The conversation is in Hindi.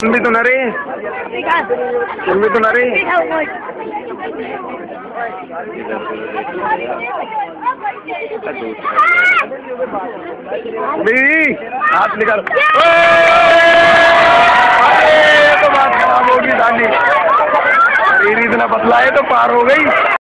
भी तो न रे, तुम भी तो न रे। हाथ निकाल। अरे तो बात खराब होगी दादी, शरीर इतना पतला है तो पार हो गई।